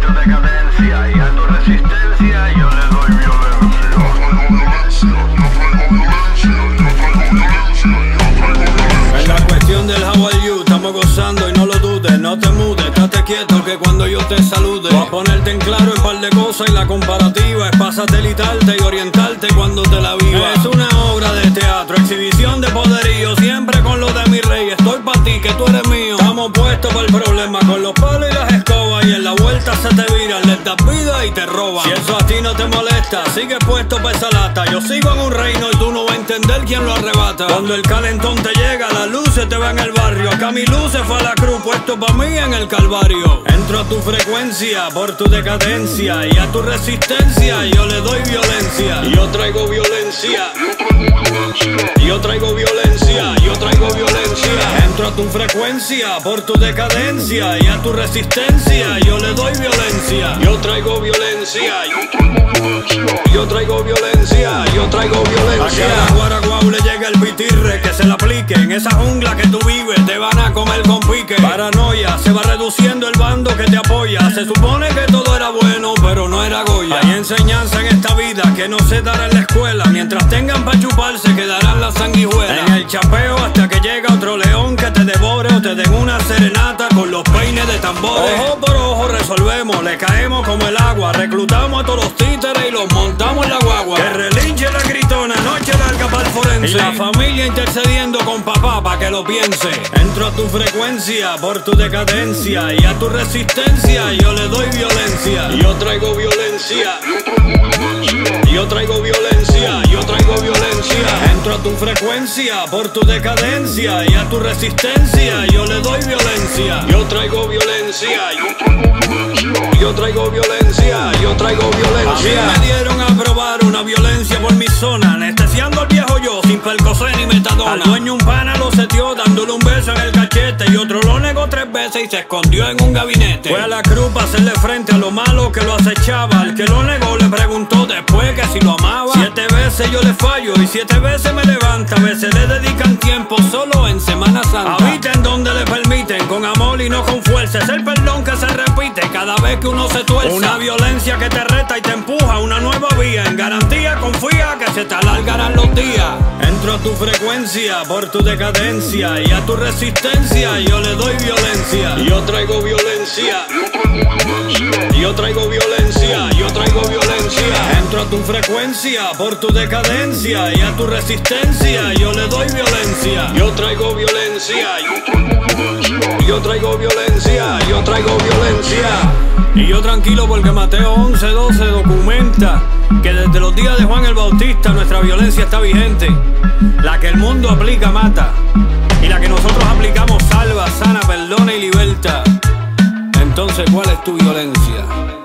tu decadencia y a tu resistencia yo le doy violencia. En la cuestión del how are you, estamos gozando y no lo dudes. No te mudes, estate quieto que cuando yo te salude voy a ponerte en claro en par de cosas y la comparativa es para satelitarte y orientarte cuando te la viva. Es una obra de teatro, exhibición de poderío, siempre con lo de mi rey. Estoy pa' ti, que tú eres mío. Estamos puestos para el problema con los palos y las escobas, y en la vuelta se te viran, les das vida y te roban. Si eso a ti no te molesta, sigue puesto pa' esa lata. Yo sigo en un reino y tú no vas a entender quién lo arrebata. Cuando el calentón te llega, las luces te van al barrio. Acá mi luz se fue a la cruz, puesto pa' mí en el calvario. Entro a tu frecuencia por tu decadencia y a tu resistencia yo le doy violencia. Yo traigo violencia. Yo traigo violencia. Yo traigo violencia. Entro a tu frecuencia por tu decadencia y a tu resistencia yo le doy violencia. Yo traigo violencia. Yo traigo violencia. Yo traigo violencia. A cada guaraguao le llega el pitirre, que se la aplique. En esa jungla que tú vives te van a comer con pique. Paranoia, se va reduciendo el bando que te apoya. Se supone que todo era bueno, pero no era Goya. Hay enseñanza en esta vida que no se dará en la escuela. Mientras tengan pa' chuparse quedarán las sanguijuelas. En el chapeo hasta que llega otro león que te devore o te den una serenata con los peines de tambores. Ojo por ojo resolvemos, le caemos como el agua. Reclutamos a todos los títeres y los montamos en la guagua. Que relinche la gritona, noche larga para el forense. Y la familia intercediendo con papá pa' que lo piense. Entro a tu frecuencia por tu decadencia y a tu resistencia yo le doy violencia. Yo traigo violencia. Yo traigo violencia. Yo traigo violencia. Entro a tu frecuencia por tu decadencia y a tu resistencia yo le doy violencia. Yo traigo violencia. Yo traigo violencia. Yo traigo violencia. A mí me dieron a probar una violencia por mi zona, anestesiando al viejo yo sin Percocet ni metadona. Al dueño un pana lo setió dándole un beso en el cachete y otro lo negó 3 veces y se escondió en un gabinete. Fue a la cruz para hacerle frente a lo malo que lo acechaba. Al que lo negó le preguntó después que si lo amaba. 7 veces yo le fallo y 7 veces me levanta. A veces le dedican tiempo solo en Semana Santa. Habiten donde le permiten, con amor y no con fuerza. Es el perdón que se repite cada vez que uno se tuerce. Una violencia que te reta y te empuja a una nueva vía. En garantía confía que se te alargarán los días. Entro a tu frecuencia por tu decadencia y a tu resistencia yo le doy violencia. Yo traigo violencia. Yo traigo violencia. Yo traigo violencia. Entro a tu frecuencia por tu decadencia y a tu resistencia yo le doy violencia. Yo traigo violencia. Yo traigo violencia. Yo traigo violencia. Y yo tranquilo porque Mateo 11:12 documenta que desde los días de Juan el Bautista nuestra violencia está vigente. La que el mundo aplica mata, y la que nosotros aplicamos salva, sana, perdona y liberta. Entonces, ¿cuál es tu violencia?